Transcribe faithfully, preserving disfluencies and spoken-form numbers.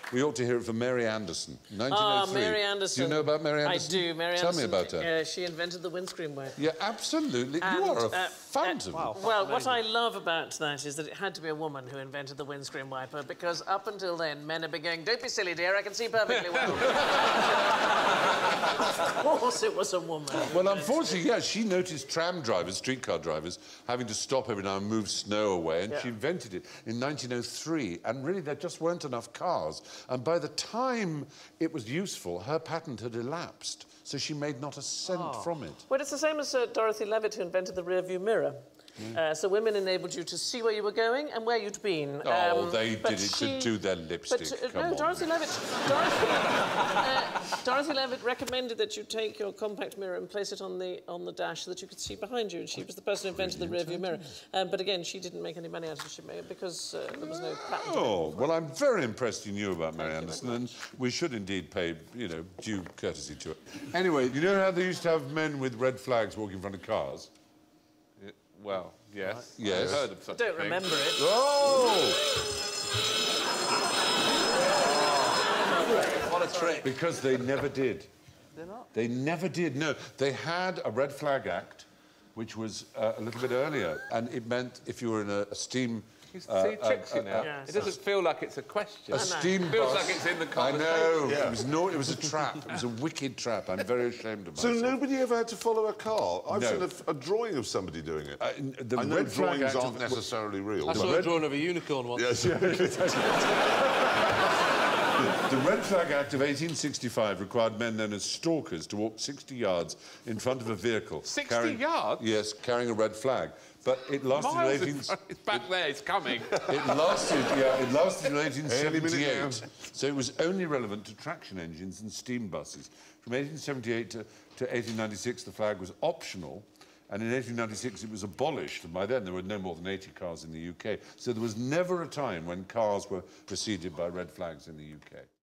we ought to hear it from Mary Anderson, nineteen oh three. Ah, Mary Anderson. Do you know about Mary Anderson? I do, Mary Tell Anderson. Tell me about her. Uh, she invented the windscreen wiper. Yeah, absolutely. And, you are a uh, fountain. Uh, wow. Well, what I love about that is that it had to be a woman who invented the windscreen wiper, because up until then, men have been going, don't be silly, dear, I can see perfectly well. Of course it was a woman. Well, unfortunately, yeah, she noticed tram drivers, streetcar drivers, having to stop every now and move snow away, and yeah. she invented it in nineteen oh three, and really there just weren't enough cars, and by the time it was useful, her patent had elapsed, so she made not a cent oh. from it. Well, it's the same as uh, Dorothy Levitt, who invented the rear-view mirror. Mm. Uh, so women enabled you to see where you were going and where you'd been. Oh, um, they did it she... to do their lipstick. But, uh, Come no, on. Dorothy Levitt, Dorothy, uh, Dorothy Levitt recommended that you take your compact mirror and place it on the on the dash so that you could see behind you. And she was the person who invented the rear-view mirror. Um, but again, she didn't make any money out of it she made because uh, there was no patent. Oh, well, I'm very impressed you knew about Mary Anderson, and we should indeed pay, you know, due courtesy to it. Anyway, you know how they used to have men with red flags walking in front of cars? Yeah, well, yes. Right. Yes. I've heard of such I don't thing. remember it. Oh! What a trick. Because they never did. They're not? They never did, no. They had a Red Flag Act, which was uh, a little bit earlier, and it meant if you were in a, a steam... You see, uh, tricks uh, you now. uh, yeah, it doesn't feel like it's a question. A steam It feels bus. like it's in the I conversation. know. Yeah. It was no, it was a trap. It was a wicked trap. I'm very ashamed of So myself. nobody ever had to follow a car? I've No. seen a, a drawing of somebody doing it. Uh, the I know Red Flag drawings Act aren't necessarily real. I but- saw a drawing of a unicorn once. Yes. The Red Flag Act of eighteen sixty-five required men known as stalkers to walk sixty yards in front of a vehicle. sixty carrying, yards? Yes, carrying a red flag. But it lasted Miles in eighteen... in front. It's back there, it's coming. It lasted, yeah, it lasted in eighteen Any minute seventy-eight. now. So it was only relevant to traction engines and steam buses. From eighteen seventy-eight to, to eighteen ninety-six, the flag was optional. And in eighteen ninety-six, it was abolished. And by then, there were no more than eighty cars in the U K. So there was never a time when cars were preceded by red flags in the U K.